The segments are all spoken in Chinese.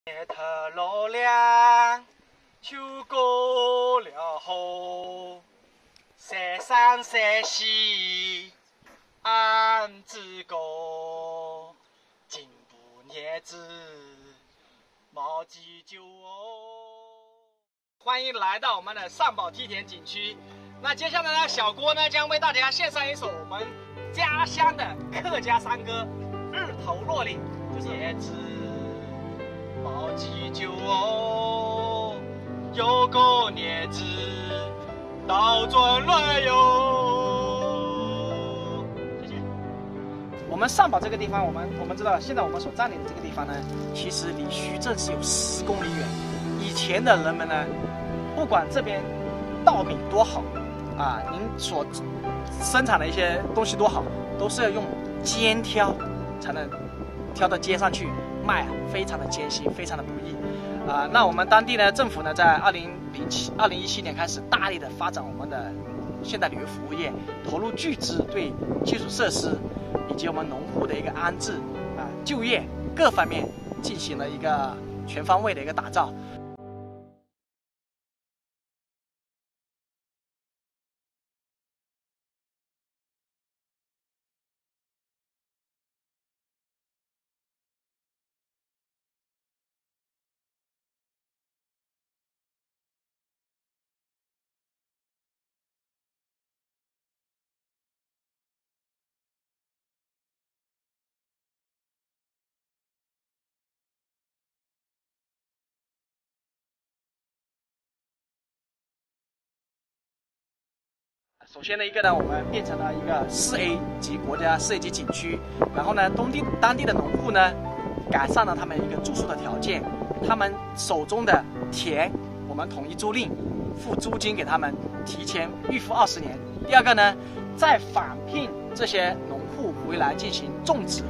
日头落亮，秋过了后，山上山下俺自个，进步日子莫记旧哦。欢迎来到我们的上宝梯田景区。那接下来呢，小郭呢将为大家献上一首我们家乡的客家山歌《日头落岭》，就是日子莫记旧哦，有个日子倒转来哟。谢谢。我们上宝这个地方，我们知道，现在我们所占领的这个地方呢，其实离徐镇是有10公里远。以前的人们呢，不管这边稻米多好啊，您所生产的一些东西多好，都是要用肩挑才能挑到肩上去卖，非常的艰辛，非常的不易啊。那我们当地呢，政府呢，在2017年开始大力的发展我们的现代旅游服务业，投入巨资对基础设施以及我们农户的一个安置啊、就业各方面进行了一个全方位的一个打造。首先的一个呢，我们变成了一个4A 级国家4A 级景区，然后呢，当地的农户呢，改善了他们一个住宿的条件，他们手中的田我们统一租赁，付租金给他们，提前预付20年。第二个呢，再返聘这些农户回来进行种植。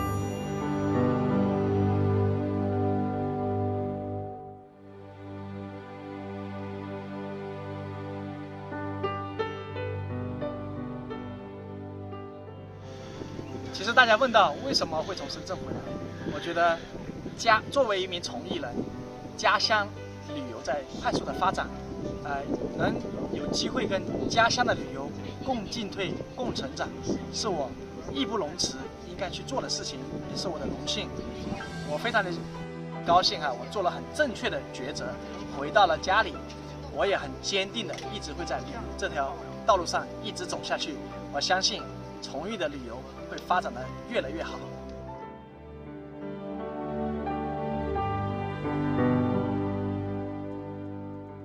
其实大家问到为什么会从深圳回来，我觉得作为一名从艺人，家乡旅游在快速的发展，能有机会跟家乡的旅游共进退、共成长，是我义不容辞应该去做的事情，也是我的荣幸。我非常的高兴我做了很正确的抉择，回到了家里，我也很坚定的一直会在旅游这条道路上一直走下去。我相信从艺的旅游会发展的越来越好。